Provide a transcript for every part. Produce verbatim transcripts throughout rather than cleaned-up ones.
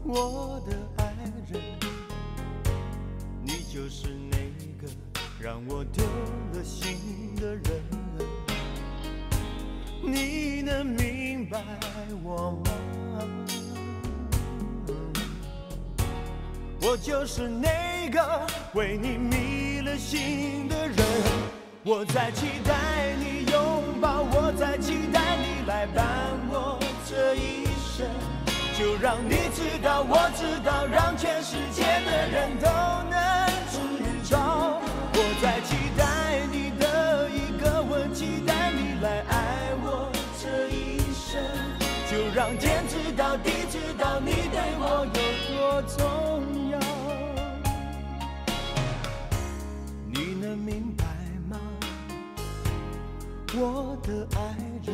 我的爱人，你就是那个让我丢了心的人。你能明白我吗？我就是那个为你迷了心的人。我在期待你拥抱，我在期待你来伴我这一生。就让你知道，我知道，让全世界的人都能知道。我在期待你的一个吻，期待你来爱我这一生。就让天知道，地知道，你对我有多重要。你能明白吗，我的爱人？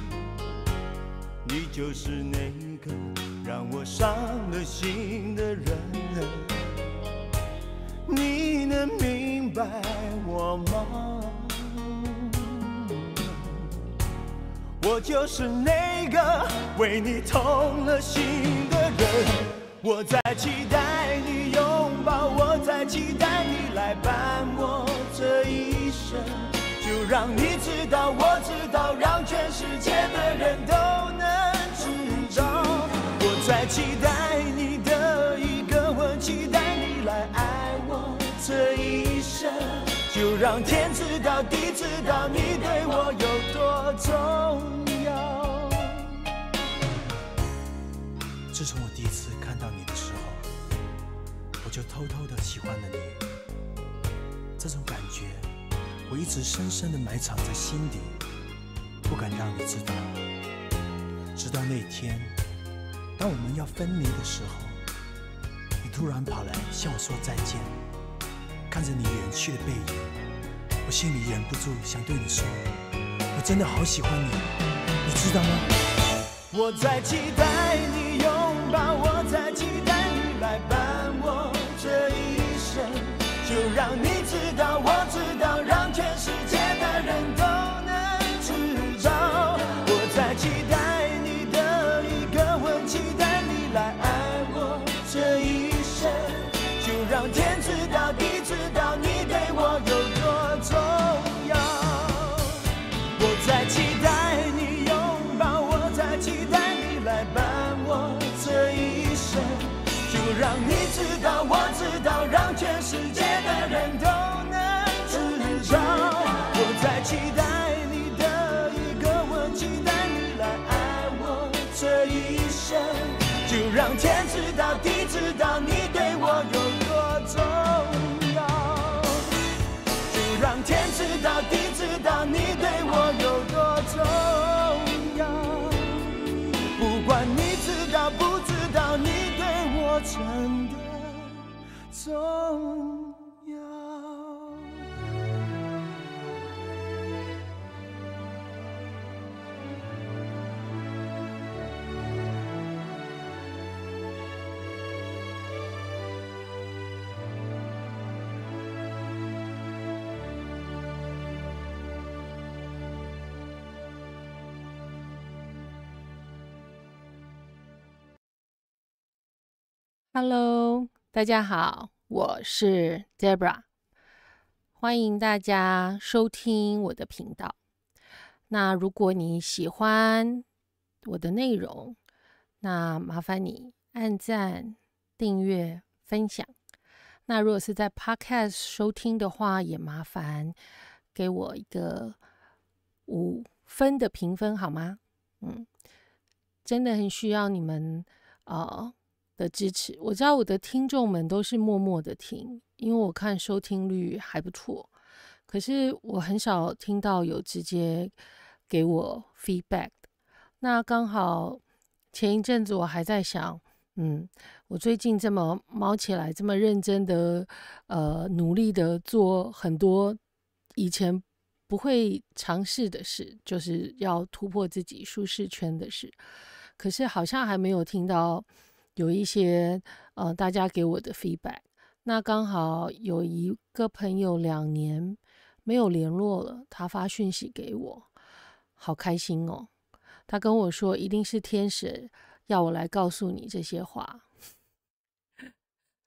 你就是那个让我伤了心的人。你能明白我吗？我就是那个为你痛了心的人。我在期待你拥抱，我在期待你来伴我这一生。就让你知道，我知道，让全世界的人都能知道。我在期待你的一个吻，期待你来爱我这一生。就让天知道，地知道，你对我有多重要。 自从我第一次看到你的时候，我就偷偷的喜欢了你。这种感觉我一直深深地埋藏在心底，不敢让你知道。直到那天，当我们要分离的时候，你突然跑来向我说再见。看着你远去的背影，我心里忍不住想对你说，我真的好喜欢你，你知道吗？ 我在期待你拥抱，我在期待你来伴我这一生。就让你知道，我知道，让全世界的人都能知道。我在期待你的一个吻，期待你来爱我这一生。就让天知道，地知道，你对我有多重要。我在期待你拥抱，我在期待你来伴我这一生。就让你知道，我知道，让全世界的人都能知道。我在期待你的一个吻，期待你来爱我这一生。就让天知道，地知道，你对我有多重要。就让天知道，地知道，你对我有多重要。不管你知道不知道，你对我真的重要。 Hello， 大家好，我是 Debra， 欢迎大家收听我的频道。那如果你喜欢我的内容，那麻烦你按赞、订阅、分享。那如果是在 Podcast 收听的话，也麻烦给我一个五分的评分好吗？嗯，真的很需要你们呃。的支持。我知道我的听众们都是默默的听，因为我看收听率还不错，可是我很少听到有直接给我 feedback。 那刚好前一阵子我还在想，嗯，我最近这么忙起来，这么认真的呃努力的做很多以前不会尝试的事，就是要突破自己舒适圈的事，可是好像还没有听到有一些呃大家给我的 feedback。 那刚好有一个朋友两年没有联络了，他发讯息给我，好开心哦。他跟我说一定是天使要我来告诉你这些话。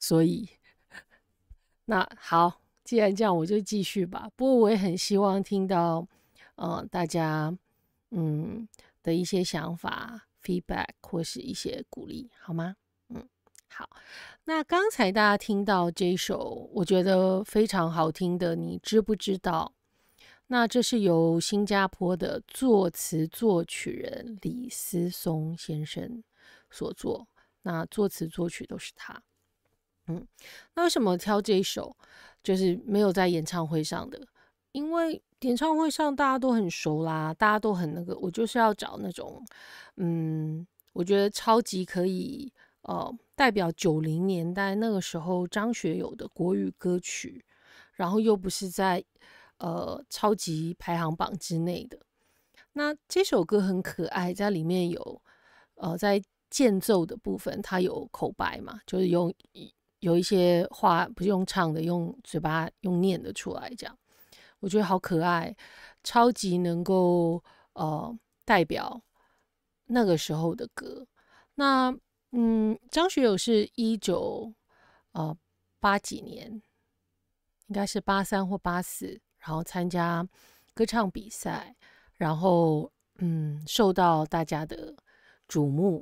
所以那好，既然这样，我就继续吧。不过我也很希望听到呃大家嗯的一些想法、feedback 或是一些鼓励，好吗？嗯，好。那刚才大家听到这一首，我觉得非常好听的，你知不知道？那这是由新加坡的作词作曲人李思松先生所作，那作词作曲都是他。嗯，那为什么挑这一首？就是没有在演唱会上的，因为演唱会上大家都很熟啦，大家都很那个，我就是要找那种，嗯，我觉得超级可以，呃，代表九零年代那个时候张学友的国语歌曲，然后又不是在呃超级排行榜之内的。那这首歌很可爱，在里面有呃在间奏的部分，它有口白嘛，就是用有一些话不是用唱的，用嘴巴用念的出来，这样我觉得好可爱，超级能够呃代表那个时候的歌。那嗯，张学友是一九呃八几年，应该是八三或八四，然后参加歌唱比赛，然后嗯受到大家的瞩目。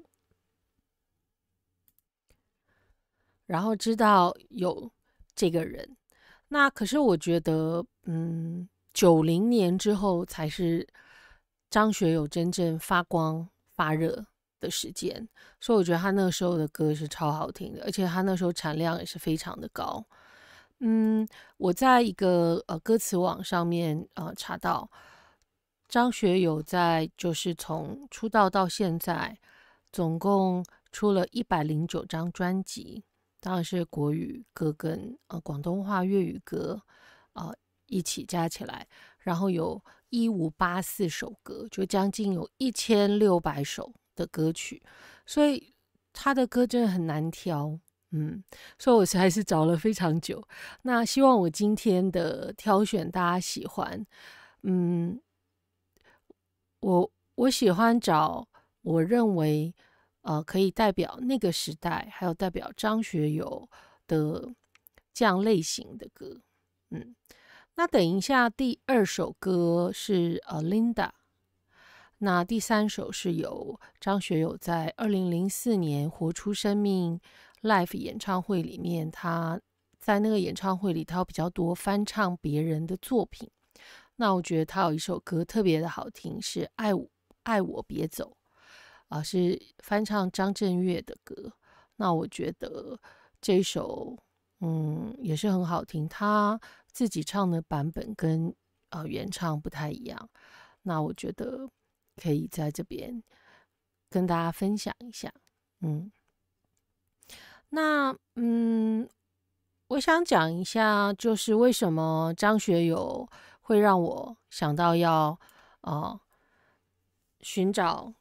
然后知道有这个人，那可是我觉得，嗯，九零年之后才是张学友真正发光发热的时间，所以我觉得他那时候的歌是超好听的，而且他那时候产量也是非常的高。嗯，我在一个呃歌词网上面呃查到，张学友在就是从出道到现在，总共出了一百零九张专辑。当然是国语歌跟呃广东话粤语歌呃一起加起来，然后有一五八四首歌，就将近有一千六百首的歌曲，所以他的歌真的很难挑，嗯，所以我还是找了非常久。那希望我今天的挑选大家喜欢，嗯，我我喜欢找我认为。呃，可以代表那个时代，还有代表张学友的这样类型的歌，嗯，那等一下第二首歌是呃 Linda， 那第三首是由张学友在二零零四年活出生命 Live 演唱会里面，他在那个演唱会里，他有比较多翻唱别人的作品，那我觉得他有一首歌特别的好听，是爱我爱我别走。啊，是翻唱张震岳的歌，那我觉得这一首，嗯，也是很好听。他自己唱的版本跟呃原唱不太一样，那我觉得可以在这边跟大家分享一下。嗯，那嗯，我想讲一下，就是为什么张学友会让我想到要呃寻找。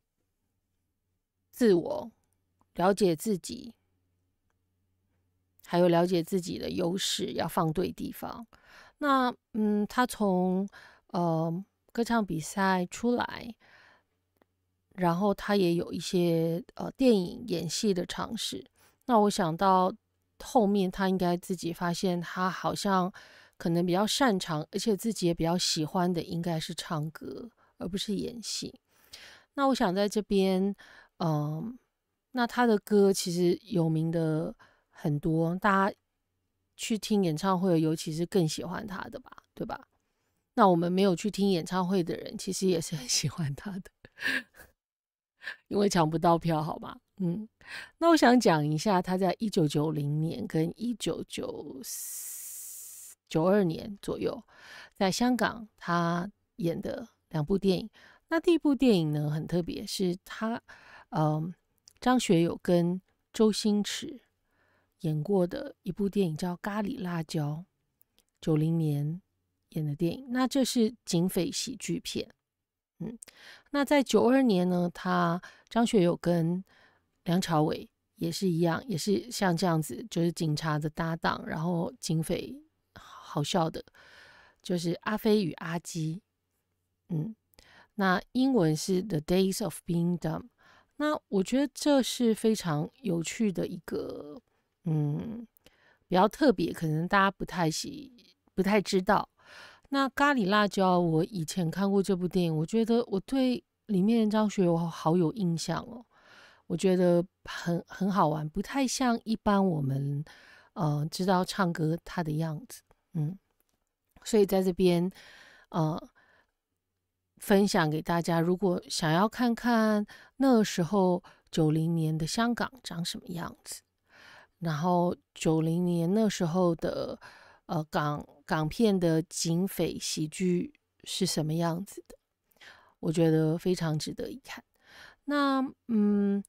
自我了解自己，还有了解自己的优势，要放对地方。那嗯，他从呃歌唱比赛出来，然后他也有一些呃电影演戏的尝试。那我想到后面，他应该自己发现，他好像可能比较擅长，而且自己也比较喜欢的，应该是唱歌，而不是演戏。那我想在这边。嗯，那他的歌其实有名的很多，大家去听演唱会，尤其是更喜欢他的吧，对吧？那我们没有去听演唱会的人，其实也是很喜欢他的，因为抢不到票，好吗？嗯，那我想讲一下他在一九九零年跟一九九二年左右，在香港他演的两部电影。那第一部电影呢，很特别，是他。嗯，张学友跟周星驰演过的一部电影叫《咖喱辣椒》，九零年演的电影。那这是警匪喜剧片。嗯，那在九二年呢，他张学友跟梁朝伟也是一样，也是像这样子，就是警察的搭档，然后警匪好笑的，就是阿飞与阿基。嗯，那英文是 The Days of Being Dumb。那我觉得这是非常有趣的一个嗯比较特别，可能大家不太喜不太知道。那咖喱辣椒，我以前看过这部电影，我觉得我对里面张学友好有印象哦。我觉得很很好玩，不太像一般我们呃知道唱歌他的样子，嗯，所以在这边呃分享给大家，如果想要看看那个时候九零年的香港长什么样子，然后九零年那时候的呃港港片的警匪喜剧是什么样子的，我觉得非常值得一看。那嗯，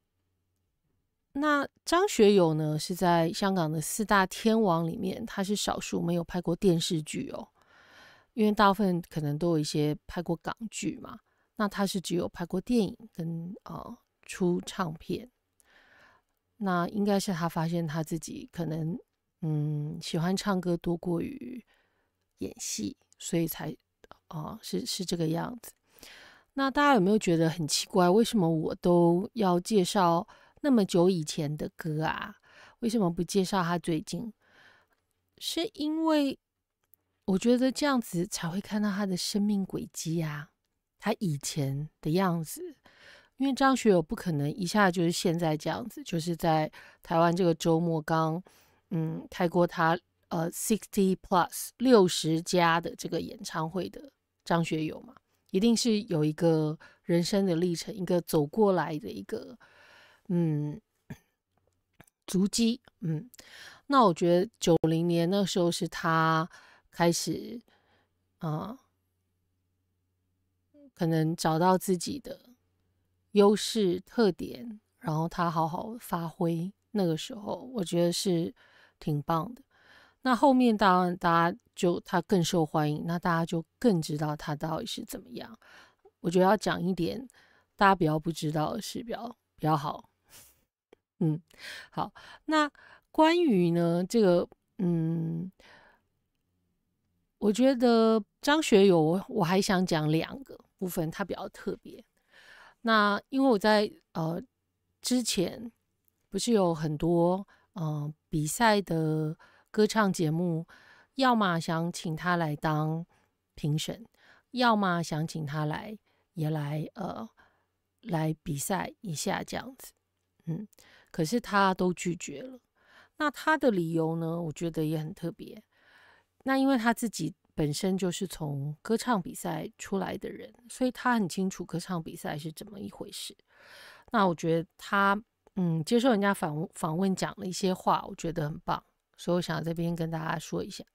那张学友呢是在香港的四大天王里面，他是少数没有拍过电视剧哦，因为大部分可能都有一些拍过港剧嘛，那他是只有拍过电影跟呃出唱片。那应该是他发现他自己可能嗯喜欢唱歌多过于演戏，所以才哦、呃、是是这个样子。那大家有没有觉得很奇怪？为什么我都要介绍那么久以前的歌啊？为什么不介绍他最近？是因为我觉得这样子才会看到他的生命轨迹啊，他以前的样子。因为张学友不可能一下就是现在这样子，就是在台湾这个周末刚嗯开过他呃 sixty plus 六十加的这个演唱会的张学友嘛。一定是有一个人生的历程，一个走过来的一个嗯足迹，嗯，那我觉得九零年那时候是他开始啊、呃，可能找到自己的优势特点，然后他好好发挥。那个时候我觉得是挺棒的。那后面当然大家就他更受欢迎，那大家就更知道他到底是怎么样。我觉得要讲一点大家比较不知道的事比较比较好。嗯，好，那关于呢这个，嗯，我觉得张学友我我还想讲两个部分，他比较特别。那因为我在呃之前不是有很多呃比赛的歌唱节目，要么想请他来当评审，要么想请他来也来呃来比赛一下这样子，嗯，可是他都拒绝了。那他的理由呢，我觉得也很特别。那因为他自己本身就是从歌唱比赛出来的人，所以他很清楚歌唱比赛是怎么一回事。那我觉得他嗯接受人家访访问讲了一些话，我觉得很棒，所以我想这边跟大家说一下。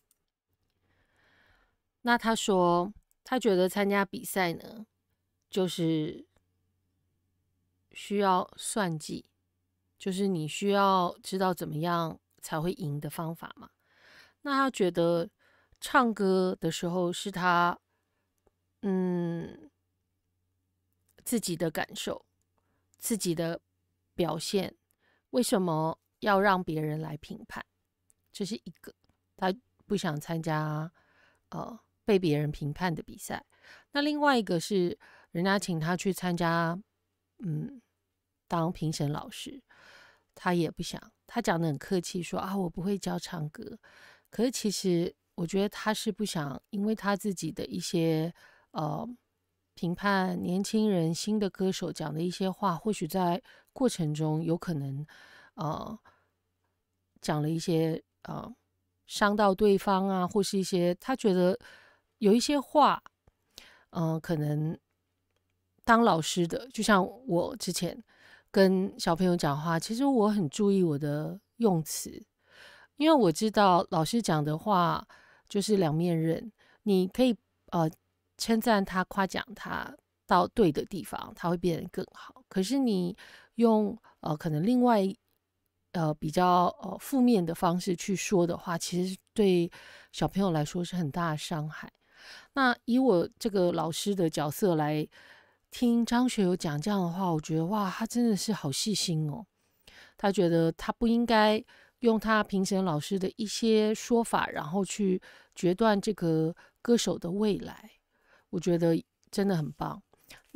那他说他觉得参加比赛呢，就是需要算计，就是你需要知道怎么样才会赢的方法嘛。那他觉得唱歌的时候是他嗯自己的感受，自己的表现，为什么要让别人来评判？这是一个，他不想参加呃被别人评判的比赛。那另外一个是人家请他去参加嗯当评审老师，他也不想，他讲得很客气说啊我不会教唱歌，可是其实我觉得他是不想，因为他自己的一些呃评判年轻人新的歌手讲的一些话，或许在过程中有可能呃讲了一些呃伤到对方啊，或是一些他觉得有一些话嗯、呃可能当老师的，就像我之前跟小朋友讲话，其实我很注意我的用词，因为我知道老师讲的话就是两面刃，你可以呃称赞他、夸奖他到对的地方，他会变得更好。可是你用呃可能另外呃比较呃负面的方式去说的话，其实对小朋友来说是很大的伤害。那以我这个老师的角色来听张学友讲这样的话，我觉得哇，他真的是好细心哦。他觉得他不应该用他评审老师的一些说法，然后去决断这个歌手的未来。我觉得真的很棒。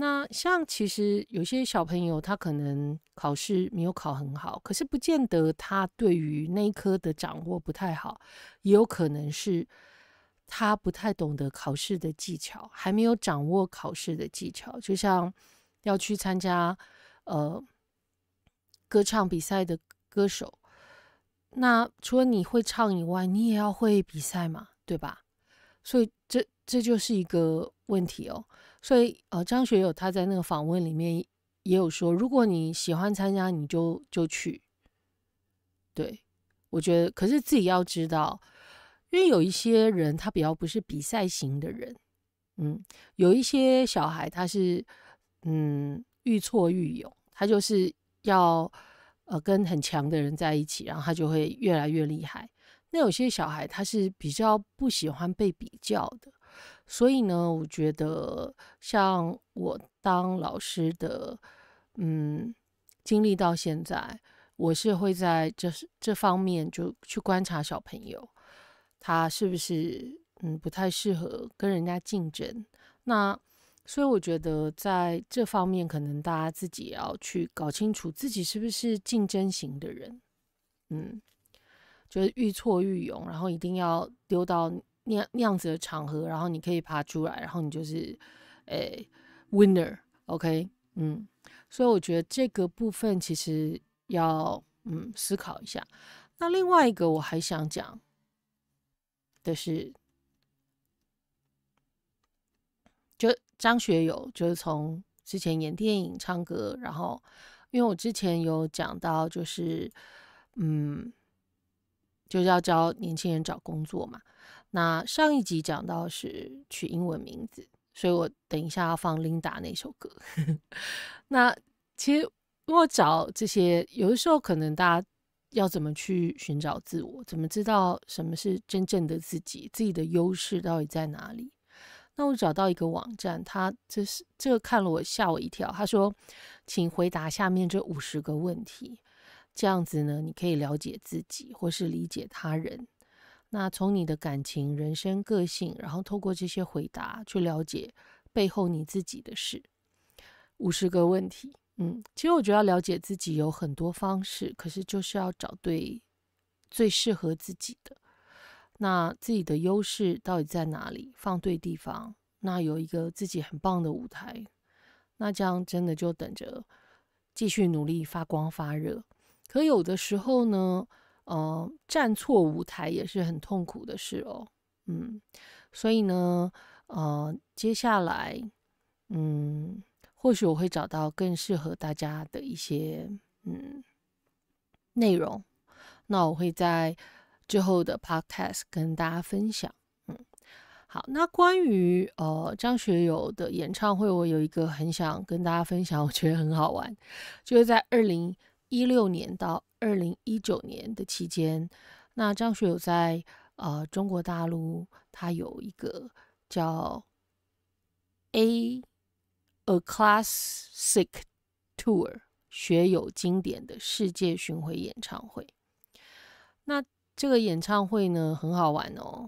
那像其实有些小朋友他可能考试没有考很好，可是不见得他对于那一科的掌握不太好，也有可能是他不太懂得考试的技巧，还没有掌握考试的技巧。就像要去参加呃歌唱比赛的歌手，那除了你会唱以外，你也要会比赛嘛，对吧？所以这这就是一个问题哦。所以呃，张学友他在那个访问里面也有说，如果你喜欢参加，你就就去。对，我觉得，可是自己要知道，因为有一些人他比较不是比赛型的人，嗯，有一些小孩他是嗯愈挫愈勇，他就是要呃跟很强的人在一起，然后他就会越来越厉害。那有些小孩他是比较不喜欢被比较的，所以呢，我觉得像我当老师的，嗯，经历到现在，我是会在这这方面就去观察小朋友，他是不是嗯不太适合跟人家竞争。那所以我觉得在这方面，可能大家自己也要去搞清楚自己是不是竞争型的人，嗯。就是愈挫愈勇，然后一定要丢到那样那样子的场合，然后你可以爬出来，然后你就是诶 winner，OK， 嗯，所以我觉得这个部分其实要嗯思考一下。那另外一个我还想讲的是，就张学友就是从之前演电影、唱歌，然后因为我之前有讲到，就是嗯。就是要教年轻人找工作嘛。那上一集讲到是取英文名字，所以我等一下要放 Linda 那首歌。那其实如果找这些，有的时候可能大家要怎么去寻找自我，怎么知道什么是真正的自己，自己的优势到底在哪里？那我找到一个网站，他这是这个看了我吓我一跳。他说，请回答下面这五十个问题。这样子呢，你可以了解自己，或是理解他人。那从你的感情、人生、个性，然后透过这些回答去了解背后你自己的事。五十个问题，嗯，其实我觉得要了解自己有很多方式，可是就是要找对最适合自己的。那自己的优势到底在哪里？放对地方，那有一个自己很棒的舞台，那这样真的就等着继续努力发光发热。可有的时候呢，呃，站错舞台也是很痛苦的事哦，嗯，所以呢，呃，接下来，嗯，或许我会找到更适合大家的一些嗯内容，那我会在之后的 podcast 跟大家分享，嗯，好，那关于呃张学友的演唱会，我有一个很想跟大家分享，我觉得很好玩，就是在二零。一六年到二零一九年的期间，那张学友在呃中国大陆，他有一个叫 A A Classic Tour 学友经典的世界巡回演唱会。那这个演唱会呢很好玩哦，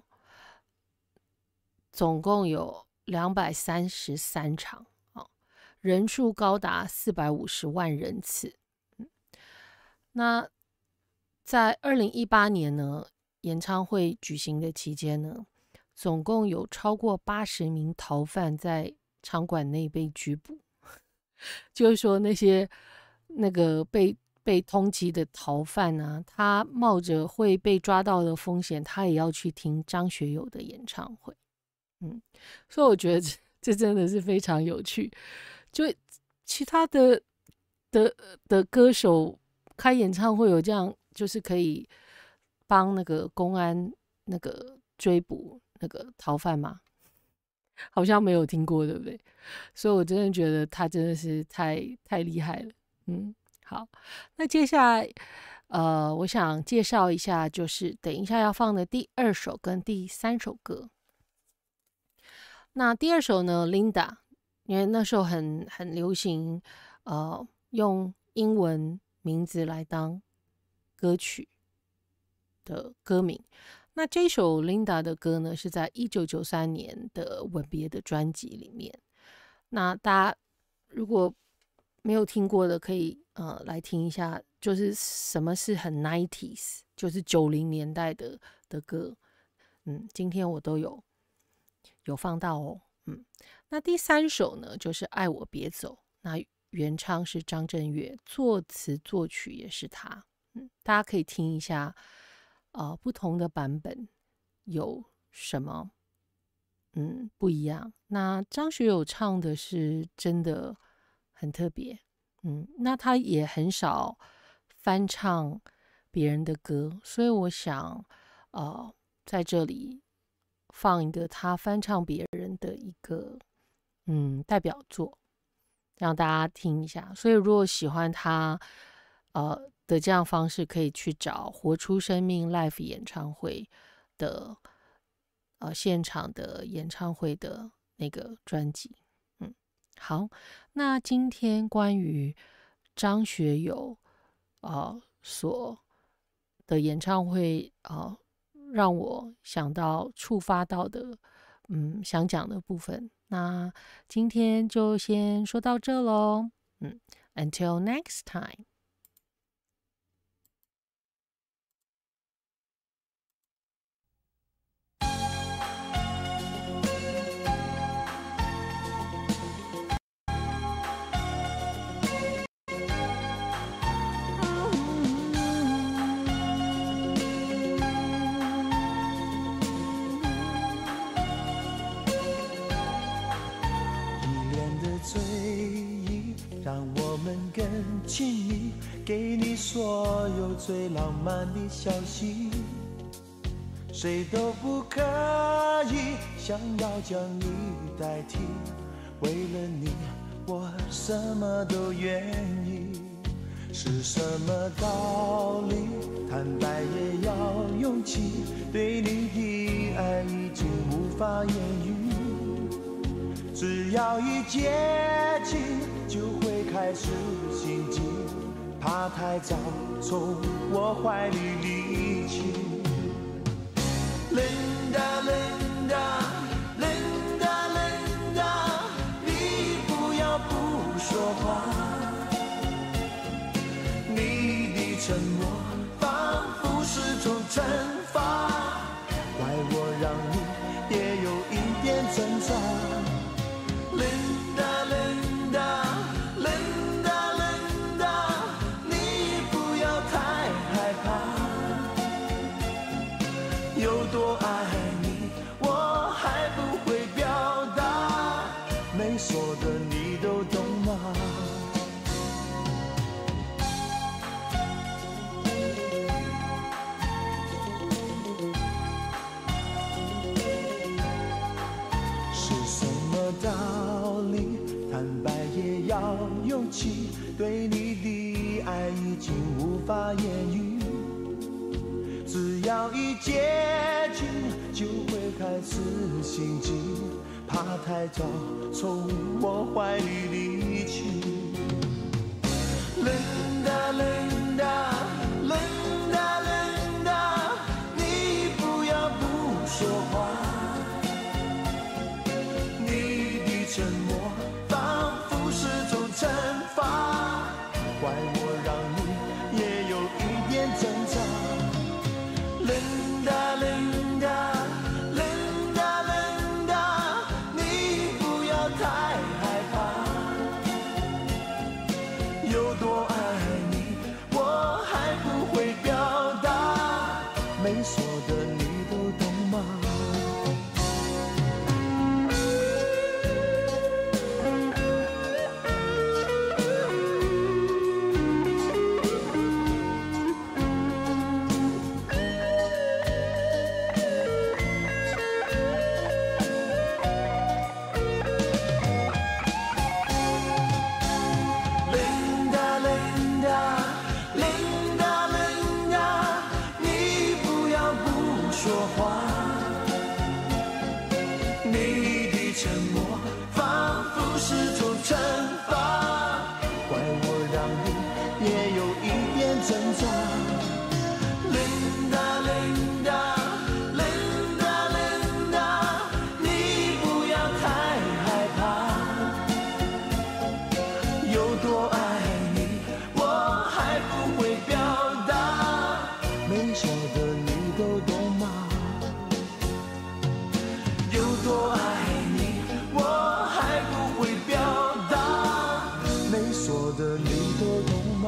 总共有两百三十三场，哦，人数高达四百五十万人次。那在二零一八年呢，演唱会举行的期间呢，总共有超过八十名逃犯在场馆内被拘捕。就是说那些那个被被通缉的逃犯啊，他冒着会被抓到的风险，他也要去听张学友的演唱会。嗯，所以我觉得 这, 这真的是非常有趣。就其他的的的歌手。开演唱会有这样，就是可以帮那个公安那个追捕那个逃犯吗？好像没有听过，对不对？所以我真的觉得他真的是太太厉害了。嗯，好，那接下来呃，我想介绍一下，就是等一下要放的第二首跟第三首歌。那第二首呢 ，Linda， 因为那时候很很流行，呃，用英文名字来当歌曲的歌名。那这首 Linda 的歌呢，是在一九九三年的《吻别》的专辑里面。那大家如果没有听过的，可以呃来听一下，就是什么是很 nineties， 就是九零年代的的歌。嗯，今天我都有有放到哦。嗯，那第三首呢，就是《爱我别走》，那原唱是张震岳，作词作曲也是他。嗯，大家可以听一下，呃，不同的版本有什么嗯不一样。那张学友唱的是真的很特别，嗯，那他也很少翻唱别人的歌，所以我想，呃，在这里放一个他翻唱别人的一个嗯代表作，让大家听一下。所以如果喜欢他呃的这样方式，可以去找《活出生命》Live 演唱会的呃现场的演唱会的那个专辑。嗯，好，那今天关于张学友呃所的演唱会呃让我想到触发到的嗯想讲的部分，那今天就先说到这咯。嗯 Until next time。 让我们更亲密，给你所有最浪漫的消息，谁都不可以想要将你代替，为了你我什么都愿意。是什么道理？坦白也要勇气，对你的爱已经无法言语，只要一接近就会开始心悸，怕太早从我怀里离去。Linda Linda Linda Linda， 你不要不说话，你的沉默仿佛是种惩罚，怪我让你也有一点挣扎。Linda Linda Linda Linda， 你不要太害怕，有多爱你我还不会表达，没说的你都懂吗？是什么道理？坦白也要勇气，对你的爱已经无法言语，只要一接近就会开始心悸，怕太早从我怀里离去。Linda Linda Linda Linda， 你不要不说话，你的沉默仿佛是种惩罚，怪我让你也有一点挣扎。Linda Linda Linda Linda， 你不要太害怕，有多爱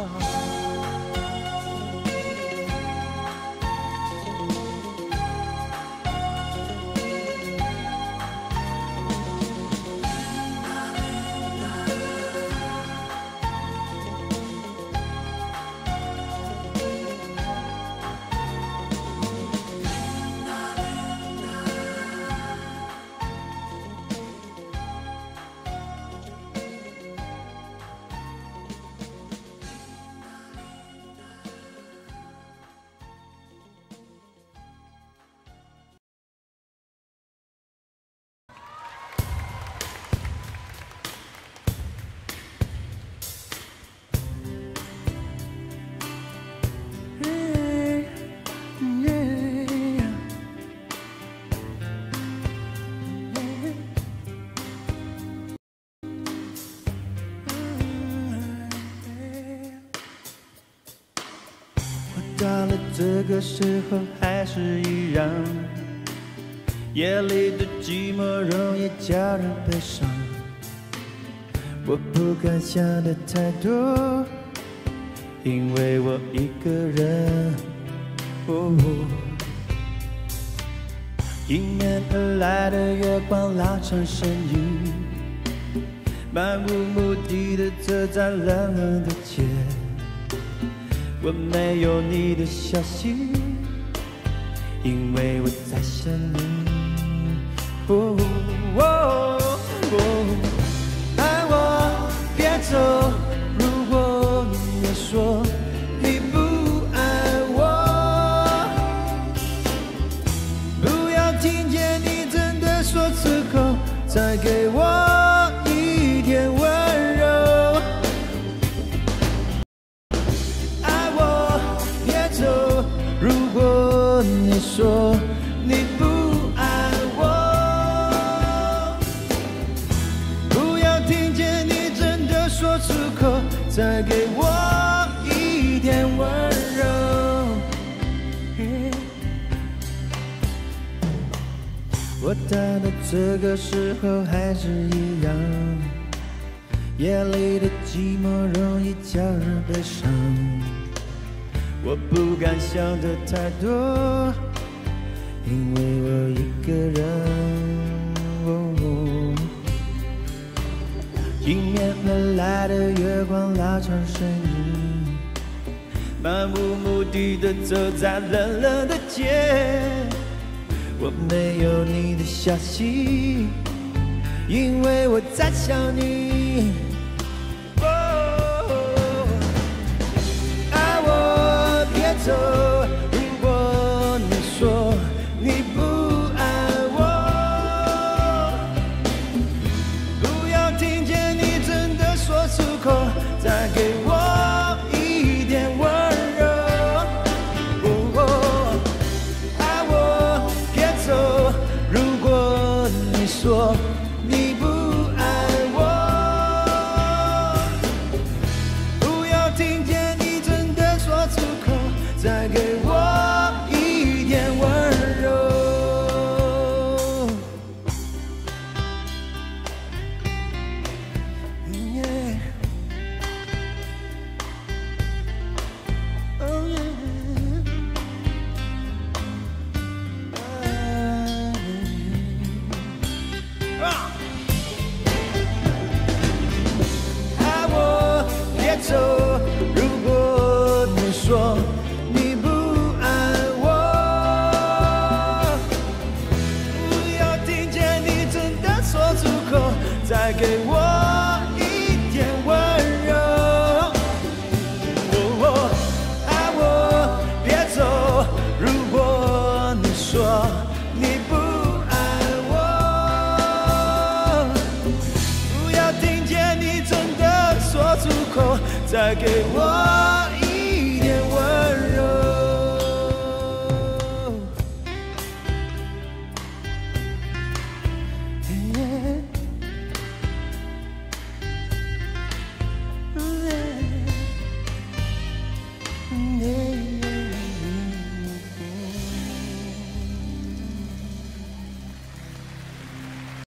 到了这个时候还是一样，夜里的寂寞容易叫人悲伤。我不敢想的太多，因为我一个人。哦，迎面而来的月光拉长身影，漫无目的的走在冷冷的街。我没有你的消息，因为我在想你。哦哦哦，爱我别走，如果你说你不爱我，不要听见你真的说出口，再给我一点温柔。如果你说你不爱我，不要听见你真的说出口，再给我一点温柔。我到了这个时候还是一样，夜里的寂寞容易叫人悲伤。我不敢想的太多，因为我一个人。哦，迎面而来的月光拉长身影，漫无目的的走在冷冷的街。我没有你的消息，因为我在想你。走，如果你说你不爱我，不要听见你真的说出口，再给我一点温柔。哦，爱我别走，如果你说你不爱我，不要听见你真的说出口，再给我一点温柔。Yeah. Oh, yeah. Ah. 爱我别走，如果你说你不爱我，不要听见你真的说出口，再给我一点温柔。哦，爱我别走，如果你说你不爱我，不要听见你真的说出口，再给我